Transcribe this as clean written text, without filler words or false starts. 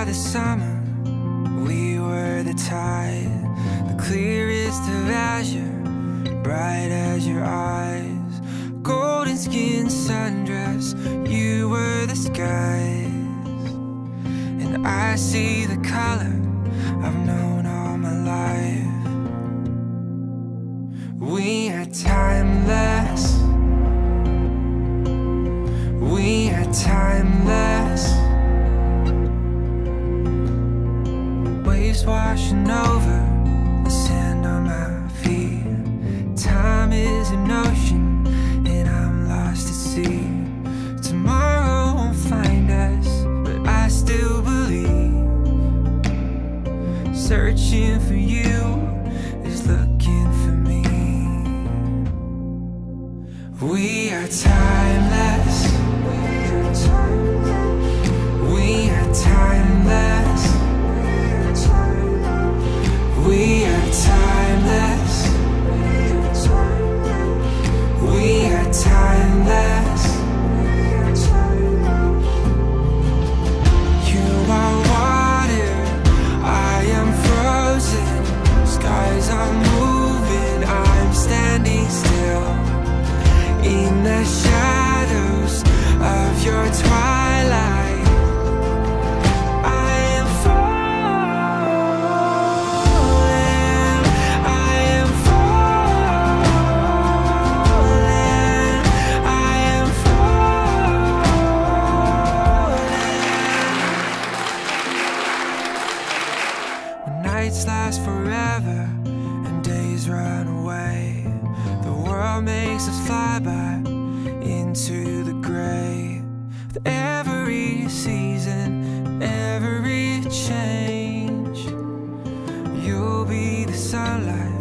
the summer, we were the tide, the clearest of azure, bright as your eyes. Golden skin sundress, you were the skies. And I see the color I've known all my life. We are timeless. We are timeless. Waves washing over the sand on my feet. Time is an ocean and I'm lost at sea. Tomorrow won't find us, but I still believe. Searching for you is looking for me. We are timeless. We are timeless. We are timeless. We are timeless. You are water, I am frozen. Skies are moving, I'm standing still. In the shadows of your twilight, I am falling. I am falling. I am falling. When nights last forever and days run away, the world makes us fly by into the gray. With every season, every change, you'll be the sunlight